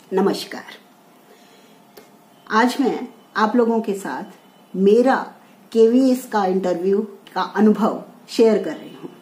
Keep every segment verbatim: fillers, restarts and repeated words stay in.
नमस्कार। आज मैं आप लोगों के साथ मेरा केवीएस का इंटरव्यू का अनुभव शेयर कर रही हूँ।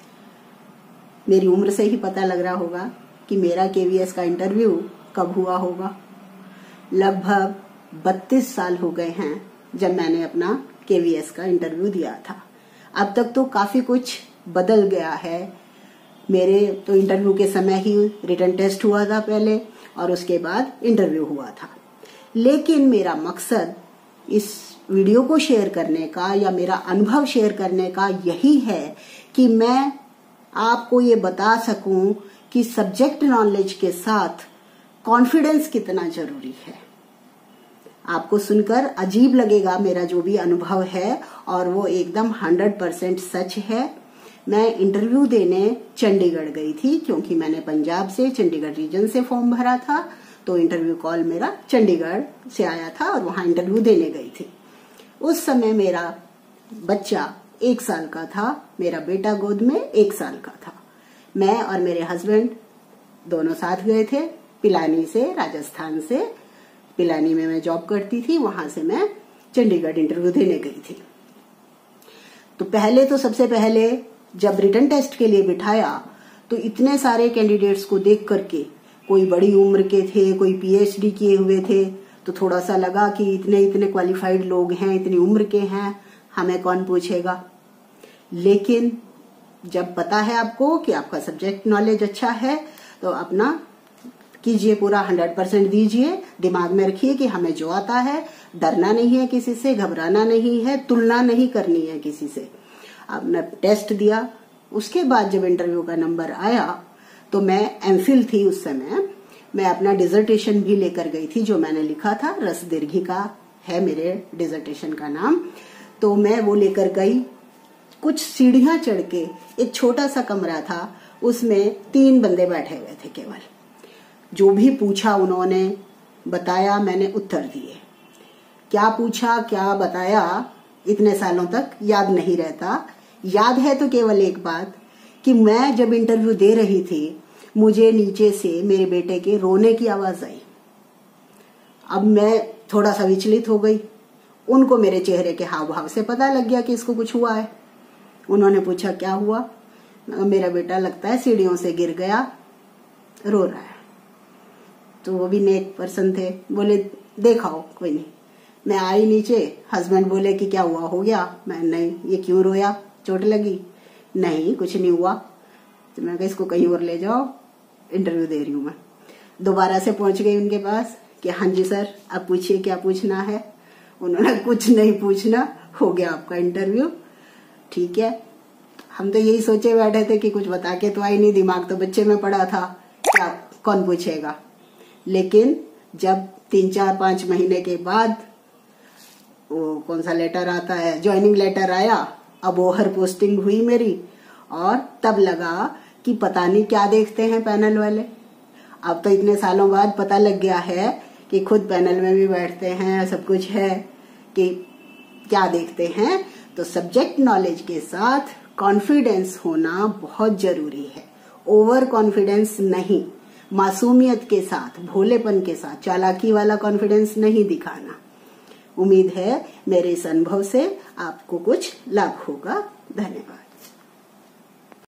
मेरी उम्र से ही पता लग रहा होगा कि मेरा केवीएस का इंटरव्यू कब हुआ होगा। लगभग बत्तीस साल हो गए हैं जब मैंने अपना केवीएस का इंटरव्यू दिया था। अब तक तो काफी कुछ बदल गया है। मेरे तो इंटरव्यू के समय ही रिटन टेस्ट हुआ था पहले और उसके बाद इंटरव्यू हुआ था। लेकिन मेरा मकसद इस वीडियो को शेयर करने का या मेरा अनुभव शेयर करने का यही है कि मैं आपको ये बता सकूं कि सब्जेक्ट नॉलेज के साथ कॉन्फिडेंस कितना जरूरी है। आपको सुनकर अजीब लगेगा मेरा जो भी अनुभव है, और वो एकदम हंड्रेड परसेंट सच है। मैं इंटरव्यू देने चंडीगढ़ गई थी क्योंकि मैंने पंजाब से, चंडीगढ़ रीजन से फॉर्म भरा था, तो इंटरव्यू कॉल मेरा चंडीगढ़ से आया था और वहां इंटरव्यू देने गई थी। उस समय मेरा बच्चा एक साल का था, मेरा बेटा गोद में एक साल का था। मैं और मेरे हस्बैंड दोनों साथ गए थे पिलानी से, राजस्थान से। पिलानी में मैं जॉब करती थी, वहां से मैं चंडीगढ़ इंटरव्यू देने गई थी। तो पहले तो सबसे पहले जब रिटन टेस्ट के लिए बिठाया तो इतने सारे कैंडिडेट्स को देख करके, कोई बड़ी उम्र के थे, कोई पीएचडी किए हुए थे, तो थोड़ा सा लगा कि इतने इतने क्वालिफाइड लोग हैं, इतनी उम्र के हैं, हमें कौन पूछेगा। लेकिन जब पता है आपको कि आपका सब्जेक्ट नॉलेज अच्छा है तो अपना कीजिए, पूरा हंड्रेड परसेंट दीजिए। दिमाग में रखिए कि हमें जो आता है, डरना नहीं है किसी से, घबराना नहीं है, तुलना नहीं करनी है किसी से। अब मैं टेस्ट दिया। उसके बाद जब इंटरव्यू का नंबर आया तो मैं एमफिल थी उस समय। मैं अपना डिजर्टेशन भी लेकर गई थी जो मैंने लिखा था, रस दीर्घिका है मेरे डिजर्टेशन का नाम। तो मैं वो लेकर गई। कुछ सीढ़ियां चढ़ के एक छोटा सा कमरा था, उसमें तीन बंदे बैठे हुए थे केवल। जो भी पूछा उन्होंने बताया, मैंने उत्तर दिए। क्या पूछा क्या बताया इतने सालों तक याद नहीं रहता। याद है तो केवल एक बात कि मैं जब इंटरव्यू दे रही थी, मुझे नीचे से मेरे बेटे के रोने की आवाज आई। अब मैं थोड़ा सा विचलित हो गई। उनको मेरे चेहरे के हाव भाव से पता लग गया कि इसको कुछ हुआ है। उन्होंने पूछा क्या हुआ। मेरा बेटा लगता है सीढ़ियों से गिर गया, रो रहा है। तो वो भी नेक पर्सन थे, बोले देखाओ, कोई नहीं। मैं आई नीचे, हस्बैंड बोले कि क्या हुआ, हो गया। मैं नहीं, ये क्यों रोया, चोट लगी? नहीं कुछ नहीं हुआ। तो मैं कहा इसको कहीं और ले जाओ, इंटरव्यू दे रही हूँ मैं। दोबारा से पहुंच गई उनके पास कि हाँ जी सर, अब पूछिए क्या पूछना है। उन्होंने कुछ नहीं पूछना, हो गया आपका इंटरव्यू। ठीक है। हम तो यही सोचे बैठे थे कि कुछ बता के तो आई नहीं, दिमाग तो बच्चे में पड़ा था, क्या कौन पूछेगा। लेकिन जब तीन चार पांच महीने के बाद वो कौन सा लेटर आता है, ज्वाइनिंग लेटर आया, अब ओहर पोस्टिंग हुई मेरी, और तब लगा कि पता नहीं क्या देखते हैं पैनल वाले। अब तो इतने सालों बाद पता लग गया है कि खुद पैनल में भी बैठते हैं, सब कुछ है कि क्या देखते हैं। तो सब्जेक्ट नॉलेज के साथ कॉन्फिडेंस होना बहुत जरूरी है। ओवर कॉन्फिडेंस नहीं, मासूमियत के साथ, भोलेपन के साथ, चालाकी वाला कॉन्फिडेंस नहीं दिखाना। उम्मीद है मेरे इस अनुभव से आपको कुछ लाभ होगा। धन्यवाद।